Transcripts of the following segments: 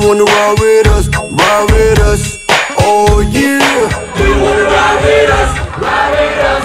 wanna ride with us? Ride with us. Oh yeah. Do you wanna ride with us? Ride with us.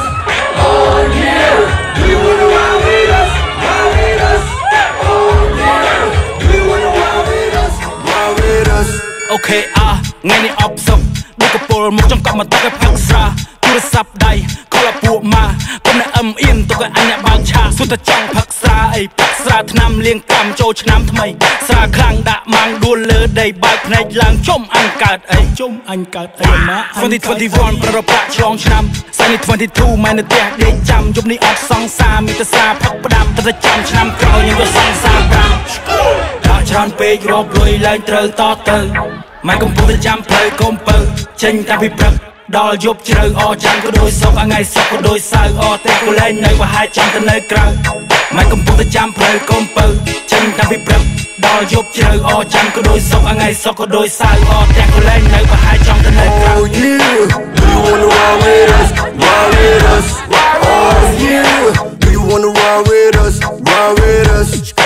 Oh yeah. Do you wanna ride with us? Ride with us. Oh yeah. Do you wanna ride with us? Ride with us. Okay ថ្ងៃនេះអបសុកដូចកពលមកចង់កប់មកទឹកឲ្យផឹកស្រាទូរស័ព្ទដៃខលពួកម៉ាកុំនៅអឹមអៀនទុកឲ្យអញអ្នកបើកឆាសុទ្ធតែចង់ផឹកស្រាអីផឹកស្រាថ្នាំលៀងកម្មចូលឆ្នាំថ្មីស្រាខ្លាំងដាក់ម៉ាំងដួលលើដីបើកភ្នែកឡើងជុំអញកើតអីជុំអញកើតអីម៉ា2021ប្ររប្រាក់ឆ្លងឆ្នាំសានេះ22ម៉ែនៅផ្ទះដេកចាំយប់នេះអត់សង្សារមានតែស្រាផឹកផ្ដាំតែចាំឆ្នាំក្រោយខ្ញុំយកសង្សារ5ដាក់ច្រើនពេករកលុយឡើងត្រូវតទៅម៉ែកំពុងតែចាំផ្លូវកុំពៅចេញតាពីព្រឹកដល់យប់ជ្រៅអចាំក៏ដូចសុកថ្ងៃសុកក៏ដូចសៅអតែក៏លែងនៅប្រហែលចាំទៅនៅក្រៅម៉ែកំពុងតែចាំផ្លូវកុំពៅចេញតាពីព្រឹកដល់យប់ជ្រៅអចាំក៏ដូចសុកថ្ងៃសុកក៏ដូចសៅអតែក៏លែងនៅប្រហែលចាំទៅនៅក្រៅ Oh yeah. Do you wanna ride with us? Ride with us. Oh yeah. Do you wanna ride with us? Ride with us.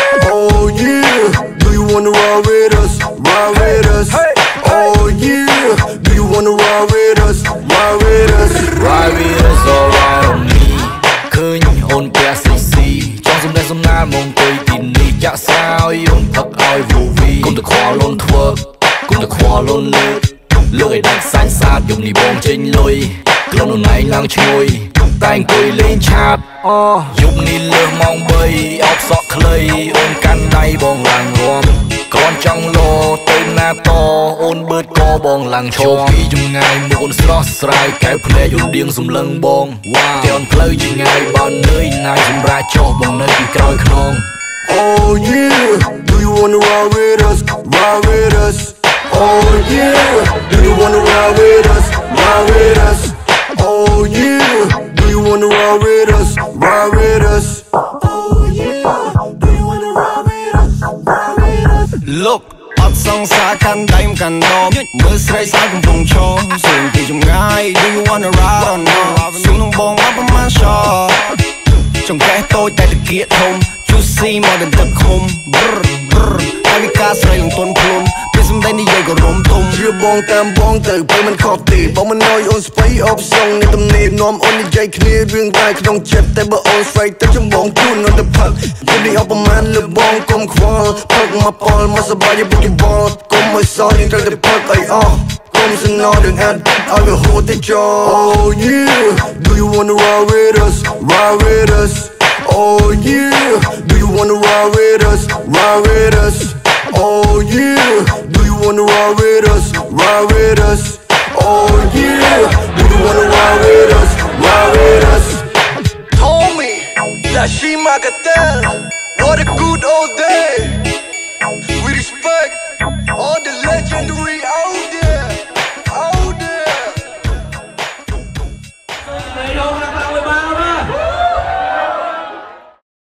Oh yeah. Do you wanna ride with us? Ride with us. Oh yeah. Do you wanna ride with us? Ride with us. Ride with us all right on me ឃើញអូនពាក់ស៊ីចង់សំដែងសំណាលមកទៅទីនេះចាក់ស្រាយអូនផឹកឲ្យវូវីគុំតែខ្វល់អូនធ្វើគុំតែខ្វល់អូនលើកឲ្យដាច់សាច់សាតយំនេះបងចេញលុយក្លិនអូនឯងឡើងឈ្ងុយតែអង្គុយលេងឆាតយប់នេះលើសម៉ោង3អបសក់ខ្លីអូនកាន់ដៃបងឡើងរួមគ្រាន់ចង់លោទៅណាតអូនបឺតកបងឡើងឈរពីចម្ងាយមុខអូនស្រស់ស្រាយកែវភ្នែកអូនដៀងសំឡឹងបងតែអូនផ្លូវឆ្ងាយបើនឿយណាយសម្រាប់ចុះបងនៅពីក្រោយខ្នង Oh yeah. Do you wanna ride with us? Ride with us. Oh yeah. Do you wanna ride with us? Ride with us. Oh yeah. Do you wanna ride with us? Ride with us. Oh yeah. Do you wanna ride with us? Ride with us. Look អត់សង្សារកាន់ដៃមកាន់ដមមើលស្រីស្អាតកំពុងឈរសួរពីចម្ងាយ Do you wanna ride or not សួរនឹងបងអត់ប្រមាណ shot ចង្កេះតូចតែតាគៀកធំ Juicy មកដល់ទឹកឃុំ ហើយវិការស្រីលំទន់ភ្លុំពេលសំដីនិយាយក៏រំទុំជឿបងតាមបងទៅពេលមិនខុសទេបងមិនណយអូនស្បៃអបសងនៃទំនេរនាំអូននិយាយគ្នារឿងតែក្នុងចិត្តតែបើអូនស្វែងទៅចំបងជូនអូនទៅផឹកយប់នេះអបប្រមាណលើបងកុំខ្វល់ផឹកមកប៉លមកសបាយបុកយបល់កុំឲ្យសល់យើងត្រូវតែផឹកអីអស់កុំសំណល់នឹងអត់ឲ្យវាហូរទៅចោល Oh yeah. Do you wanna ride with us? Ride with us. Oh yeah. Do you wanna ride with us? Ride with us. Oh yeah. Do you wanna ride with us? Ride with us. Oh yeah. Do you wanna ride with us? Ride with us. Told me that she my cartel. What a good old day.